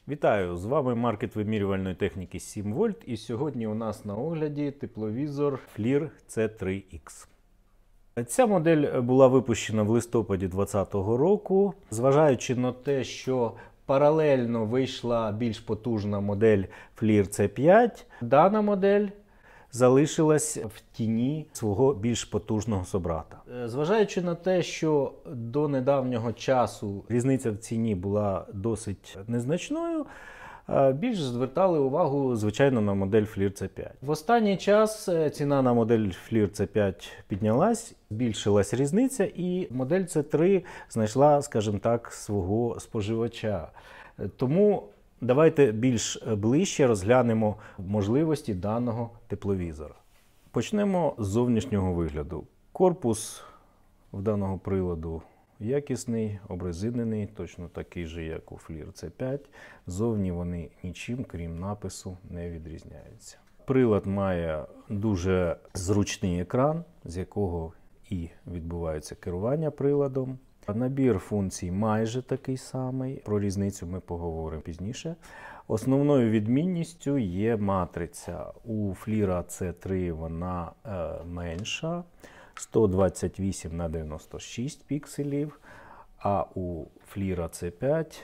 Вітаю! З вами маркет вимірювальної техніки 7 вольт, і сьогодні у нас на огляді тепловізор FLIR C3X. Ця модель була випущена в листопаді 2020 року. Зважаючи на те, що паралельно вийшла більш потужна модель FLIR C5, дана модель залишилась в тіні свого більш потужного собрата. Зважаючи на те, що до недавнього часу різниця в ціні була досить незначною, більш звертали увагу, звичайно, на модель FLIR C5. В останній час ціна на модель FLIR C5 піднялась, збільшилась різниця, і модель C3 знайшла, скажімо так, свого споживача. Тому давайте більш ближче розглянемо можливості даного тепловізора. Почнемо з зовнішнього вигляду. Корпус в даного приладу якісний, обрезинений, точно такий же, як у FLIR C5. Зовні вони нічим, крім напису, не відрізняються. Прилад має дуже зручний екран, з якого і відбувається керування приладом. Набір функцій майже такий самий, про різницю ми поговоримо пізніше. Основною відмінністю є матриця. У FLIR C3 вона менша, 128×96 пікселів, а у FLIR C5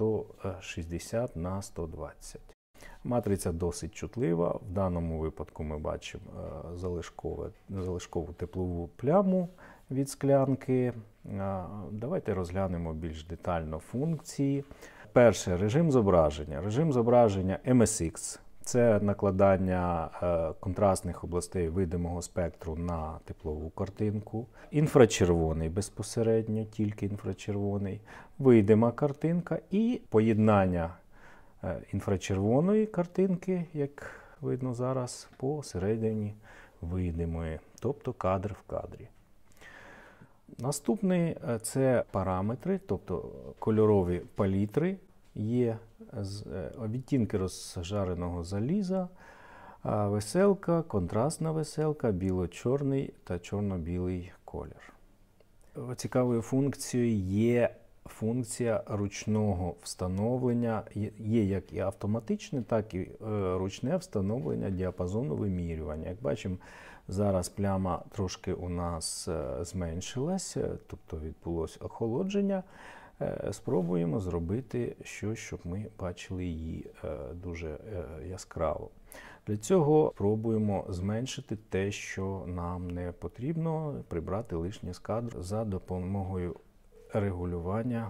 160×120. Матриця досить чутлива. В даному випадку ми бачимо залишкову теплову пляму від склянки. Давайте розглянемо більш детально функції. Перше – режим зображення. Режим зображення MSX. Це накладання контрастних областей видимого спектру на теплову картинку. Інфрачервоний безпосередньо, тільки інфрачервоний. Видима картинка і поєднання інфрачервоної картинки, як видно зараз, посередині видимої, тобто кадр в кадрі. Наступний – це параметри, тобто кольорові палітри. Є відтінки розжареного заліза, веселка, контрастна веселка, біло-чорний та чорно-білий колір. Цікавою функцією є функція ручного встановлення. Є як і автоматичне, так і ручне встановлення діапазону вимірювання. Як бачимо, зараз пляма трошки у нас зменшилась, тобто відбулося охолодження. Спробуємо зробити щось, щоб ми бачили її дуже яскраво. Для цього спробуємо зменшити те, що нам не потрібно, прибрати лишнє з кадру за допомогою регулювання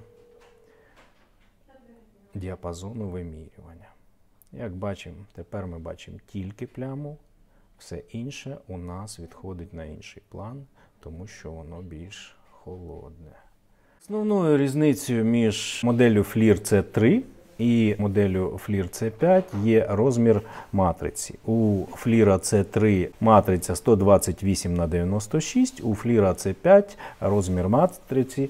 діапазону вимірювання. Як бачимо, тепер ми бачимо тільки пляму, все інше у нас відходить на інший план, тому що воно більш холодне. Основною різницею між моделлю FLIR C3 і моделлю FLIR C5 є розмір матриці. У FLIR C3 матриця 128×96, у FLIR C5 розмір матриці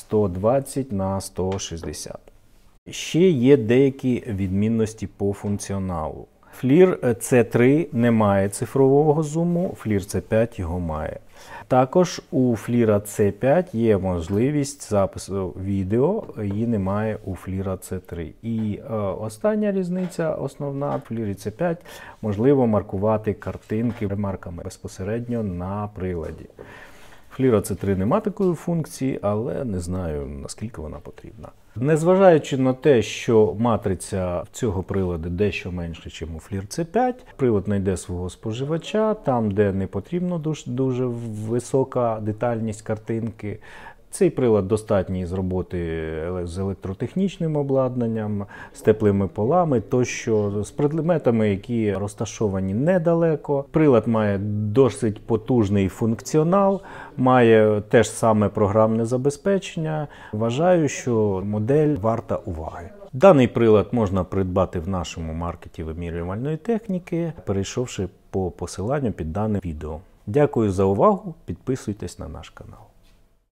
120×160. Ще є деякі відмінності по функціоналу. FLIR C3 не має цифрового зуму, FLIR C5 його має. Також у FLIR C5 є можливість запису відео, її немає у FLIR C3. І остання різниця, основна, в FLIR C5 можливо маркувати картинки ремарками безпосередньо на приладі. В FLIR C3 немає такої функції, але не знаю, наскільки вона потрібна. Незважаючи на те, що матриця цього приладу дещо менше, ніж у FLIR C5, прилад знайде свого споживача, там, де не потрібно дуже висока детальність картинки. Цей прилад достатній з роботи з електротехнічним обладнанням, з теплими полами, тощо з предметами, які розташовані недалеко. Прилад має досить потужний функціонал, має те ж саме програмне забезпечення. Вважаю, що модель варта уваги. Даний прилад можна придбати в нашому маркеті вимірювальної техніки, перейшовши по посиланню під даним відео. Дякую за увагу, підписуйтесь на наш канал.